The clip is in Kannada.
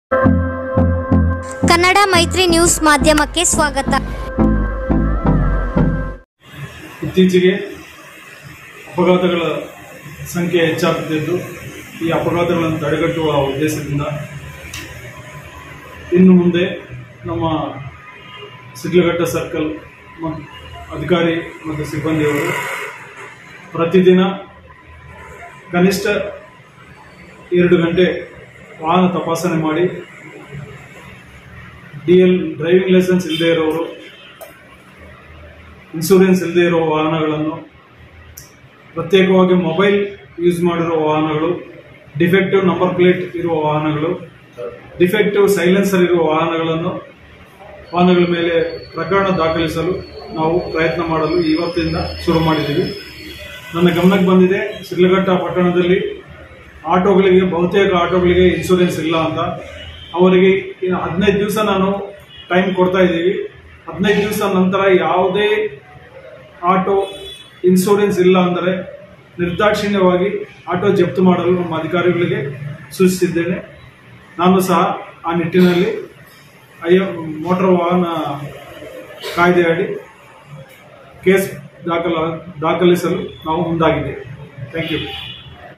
ಕನ್ನಡ ಮೈತ್ರಿ ನ್ಯೂಸ್ ಮಾಧ್ಯಮಕ್ಕೆ ಸ್ವಾಗತ. ಇತ್ತೀಚೆಗೆ ಅಪಘಾತಗಳ ಸಂಖ್ಯೆ ಹೆಚ್ಚಾಗುತ್ತಿದ್ದು, ಈ ಅಪಘಾತಗಳನ್ನು ತಡೆಗಟ್ಟುವ ಉದ್ದೇಶದಿಂದ ಇನ್ನು ಮುಂದೆ ನಮ್ಮ ಶಿಡ್ಲಘಟ್ಟ ಸರ್ಕಲ್ ಅಧಿಕಾರಿ ಮತ್ತು ಸಿಬ್ಬಂದಿಯವರು ಪ್ರತಿದಿನ ಕನಿಷ್ಠ 2 ಗಂಟೆ ವಾಹನ ತಪಾಸಣೆ ಮಾಡಿ ಡ್ರೈವಿಂಗ್ ಲೈಸೆನ್ಸ್ ಇಲ್ಲದೆ ಇರೋರು, ಇನ್ಶೂರೆನ್ಸ್ ಇಲ್ಲದೆ ಇರುವ ವಾಹನಗಳನ್ನು, ಪ್ರತ್ಯೇಕವಾಗಿ ಮೊಬೈಲ್ ಯೂಸ್ ಮಾಡಿರುವ ವಾಹನಗಳು, ಡಿಫೆಕ್ಟಿವ್ ನಂಬರ್ ಪ್ಲೇಟ್ ಇರುವ ವಾಹನಗಳು, ಡಿಫೆಕ್ಟಿವ್ ಸೈಲೆನ್ಸರ್ ಇರುವ ವಾಹನಗಳ ಮೇಲೆ ಪ್ರಕರಣ ದಾಖಲಿಸಲು ನಾವು ಪ್ರಯತ್ನ ಮಾಡಲು ಇವತ್ತಿಂದ ಶುರು ಮಾಡಿದ್ದೀವಿ. ನನ್ನ ಗಮನಕ್ಕೆ ಬಂದಿದೆ, ಶಿಡ್ಲಘಟ್ಟ ಪಟ್ಟಣದಲ್ಲಿ ಬಹುತೇಕ ಆಟೋಗಳಿಗೆ ಇನ್ಶೂರೆನ್ಸ್ ಇಲ್ಲ ಅಂತ. ಅವರಿಗೆ 15 ದಿವಸ ನಾನು ಟೈಮ್ ಕೊಡ್ತಾ ಇದ್ದೀವಿ. 15 ದಿವಸ ನಂತರ ಯಾವುದೇ ಆಟೋ ಇನ್ಶೂರೆನ್ಸ್ ಇಲ್ಲ ಅಂದರೆ ನಿರ್ದಾಕ್ಷಿಣ್ಯವಾಗಿ ಆಟೋ ಜಪ್ತು ಮಾಡಲು ನಮ್ಮ ಅಧಿಕಾರಿಗಳಿಗೆ ಸೂಚಿಸಿದ್ದೇನೆ. ನಾನು ಸಹ ಆ ನಿಟ್ಟಿನಲ್ಲಿ ಮೋಟಾರ್ ವಾಹನ ಕಾಯ್ದೆಯಡಿ ಕೇಸ್ ದಾಖಲಿಸಲು ನಾವು ಮುಂದಾಗಿದ್ದೇವೆ. Thank you.